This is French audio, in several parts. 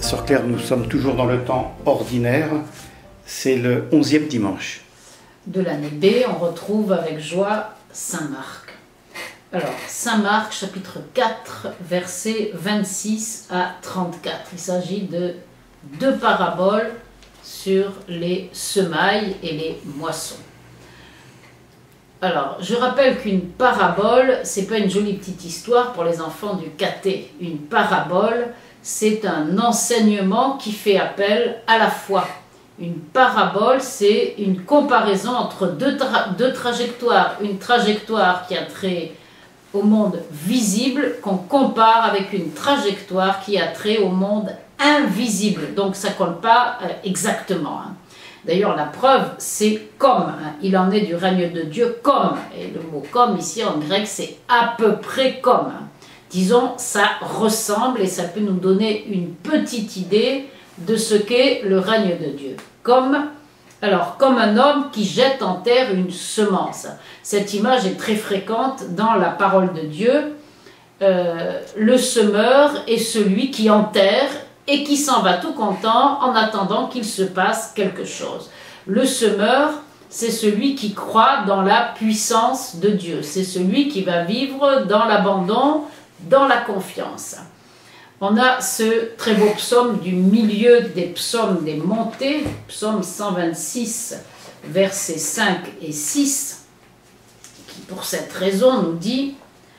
Sœur Claire, nous sommes toujours dans le temps ordinaire. C'est le 11e dimanche. De l'année B, on retrouve avec joie Saint Marc. Alors, Saint Marc, chapitre 4, versets 26 à 34. Il s'agit de deux paraboles sur les semailles et les moissons. Alors, je rappelle qu'une parabole, c'est pas une jolie petite histoire pour les enfants du caté. Une parabole, c'est un enseignement qui fait appel à la foi. Une parabole, c'est une comparaison entre deux trajectoires. Une trajectoire qui a trait au monde visible, qu'on compare avec une trajectoire qui a trait au monde invisible. Donc ça ne colle pas exactement. D'ailleurs, la preuve, c'est comme. Il en est du règne de Dieu comme. Et le mot comme, ici en grec, c'est à peu près comme. Disons, ça ressemble et ça peut nous donner une petite idée de ce qu'est le règne de Dieu. Comme un homme qui jette en terre une semence. Cette image est très fréquente dans la parole de Dieu. Le semeur est celui qui enterre et qui s'en va tout content en attendant qu'il se passe quelque chose. Le semeur, c'est celui qui croit dans la puissance de Dieu. C'est celui qui va vivre dans l'abandon, dans la confiance. On a ce très beau psaume du milieu des psaumes des montées, psaume 126, versets 5 et 6, qui pour cette raison nous dit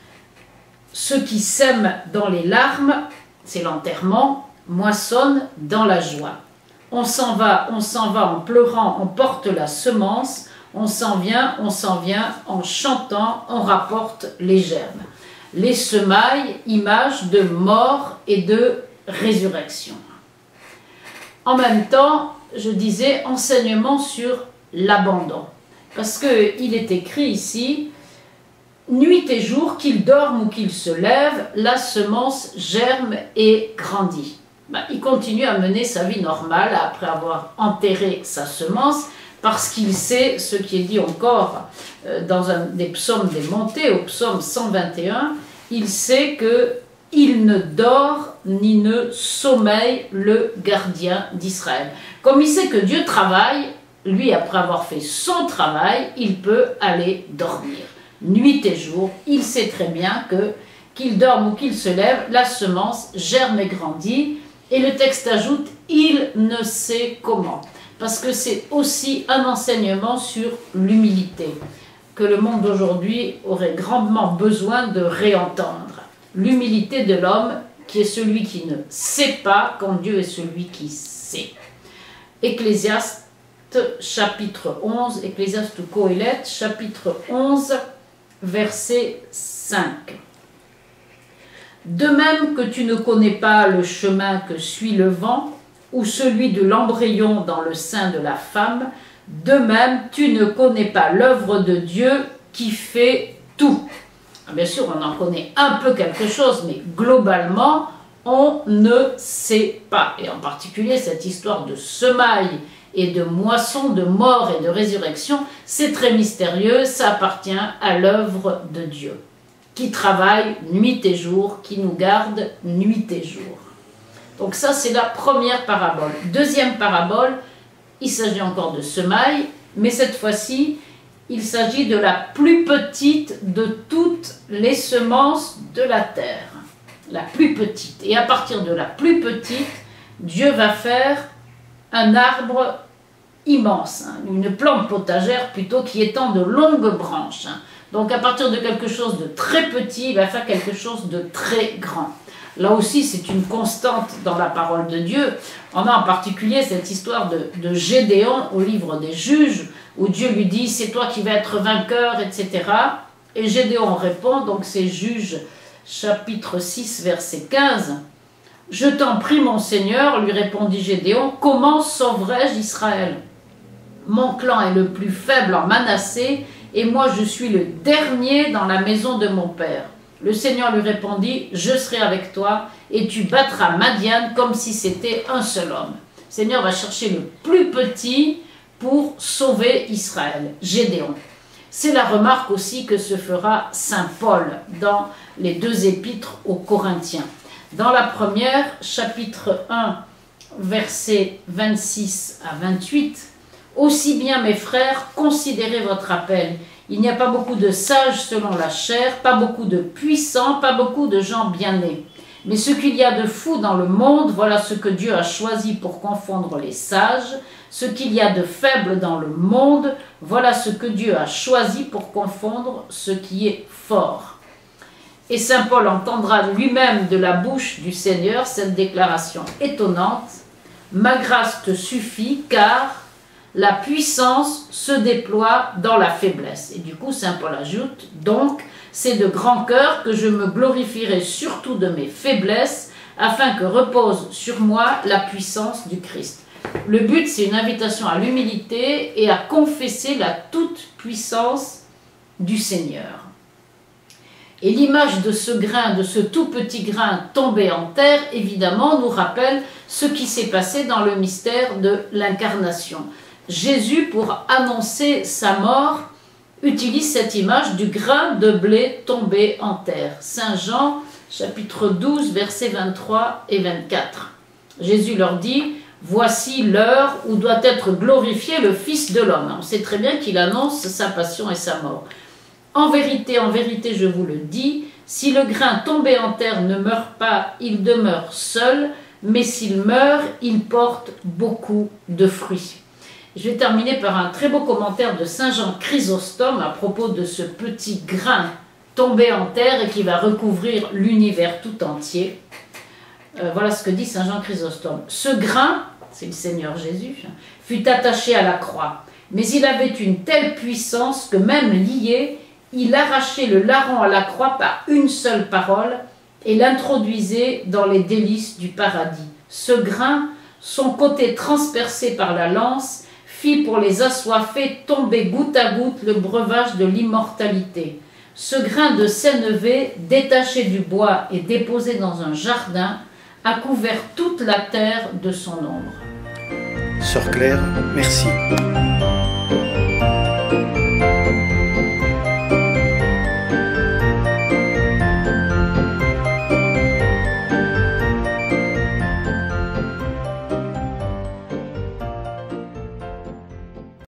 « Ceux qui sèment dans les larmes, c'est l'enterrement, moissonnent dans la joie. On s'en va en pleurant, on porte la semence, on s'en vient en chantant, on rapporte les germes. » Les semailles, image de mort et de résurrection. En même temps, je disais enseignement sur l'abandon. Parce qu'il est écrit ici, nuit et jour, qu'il dorme ou qu'il se lève, la semence germe et grandit. Il continue à mener sa vie normale après avoir enterré sa semence, parce qu'il sait ce qui est dit encore dans un des psaumes des montées, au psaume 121, il sait qu'il ne dort ni ne sommeille le gardien d'Israël. Comme il sait que Dieu travaille, lui, après avoir fait son travail, il peut aller dormir. Nuit et jour, il sait très bien qu'il dorme ou qu'il se lève, la semence germe et grandit. Et le texte ajoute, il ne sait comment. Parce que c'est aussi un enseignement sur l'humilité que le monde d'aujourd'hui aurait grandement besoin de réentendre. L'humilité de l'homme qui est celui qui ne sait pas quand Dieu est celui qui sait. Ecclésiaste chapitre 11, Ecclésiaste ou Coëlette chapitre 11, verset 5. De même que tu ne connais pas le chemin que suit le vent, ou celui de l'embryon dans le sein de la femme, de même tu ne connais pas l'œuvre de Dieu qui fait tout. Bien sûr, on en connaît un peu quelque chose, mais globalement, on ne sait pas. Et en particulier, cette histoire de semailles et de moissons, de mort et de résurrection, c'est très mystérieux, ça appartient à l'œuvre de Dieu, qui travaille nuit et jour, qui nous garde nuit et jour. Donc ça, c'est la première parabole. Deuxième parabole, il s'agit encore de semailles, mais cette fois-ci, il s'agit de la plus petite de toutes les semences de la terre. La plus petite. Et à partir de la plus petite, Dieu va faire un arbre immense, une plante potagère plutôt qui étend de longues branches. Donc à partir de quelque chose de très petit, il va faire quelque chose de très grand. Là aussi, c'est une constante dans la parole de Dieu. On a en particulier cette histoire de Gédéon au livre des Juges, où Dieu lui dit « c'est toi qui vas être vainqueur », etc. Et Gédéon répond, donc c'est Juges chapitre 6, verset 15. « Je t'en prie, mon Seigneur, lui répondit Gédéon, comment sauverai-je Israël? Mon clan est le plus faible en Manassé, et moi je suis le dernier dans la maison de mon père. » Le Seigneur lui répondit, « Je serai avec toi, et tu battras Madian comme si c'était un seul homme. » Le Seigneur va chercher le plus petit pour sauver Israël, Gédéon. C'est la remarque aussi que se fera saint Paul dans les deux épîtres aux Corinthiens. Dans la première, chapitre 1, versets 26 à 28. « Aussi bien, mes frères, considérez votre appel. Il n'y a pas beaucoup de sages selon la chair, pas beaucoup de puissants, pas beaucoup de gens bien nés. Mais ce qu'il y a de fou dans le monde, voilà ce que Dieu a choisi pour confondre les sages. Ce qu'il y a de faible dans le monde, voilà ce que Dieu a choisi pour confondre ce qui est fort. » Et saint Paul entendra lui-même de la bouche du Seigneur cette déclaration étonnante. « Ma grâce te suffit, car la puissance se déploie dans la faiblesse. » Et du coup, saint Paul ajoute, « Donc, c'est de grand cœur que je me glorifierai surtout de mes faiblesses, afin que repose sur moi la puissance du Christ. » Le but, c'est une invitation à l'humilité et à confesser la toute-puissance du Seigneur. Et l'image de ce grain, de ce tout petit grain tombé en terre, évidemment, nous rappelle ce qui s'est passé dans le mystère de l'incarnation. Jésus, pour annoncer sa mort, utilise cette image du grain de blé tombé en terre. Saint Jean, chapitre 12, versets 23 et 24. Jésus leur dit « Voici l'heure où doit être glorifié le Fils de l'homme. » On sait très bien qu'il annonce sa passion et sa mort. « En vérité, je vous le dis, si le grain tombé en terre ne meurt pas, il demeure seul, mais s'il meurt, il porte beaucoup de fruits. » Je vais terminer par un très beau commentaire de saint Jean Chrysostome à propos de ce petit grain tombé en terre et qui va recouvrir l'univers tout entier. Voilà ce que dit saint Jean Chrysostome. « Ce grain, c'est le Seigneur Jésus, fut attaché à la croix, mais il avait une telle puissance que même lié, il arrachait le larron à la croix par une seule parole et l'introduisait dans les délices du paradis. Ce grain, son côté transpercé par la lance, fit pour les assoiffés tomber goutte à goutte le breuvage de l'immortalité. Ce grain de sénévé, détaché du bois et déposé dans un jardin, a couvert toute la terre de son ombre. » Sœur Claire, merci.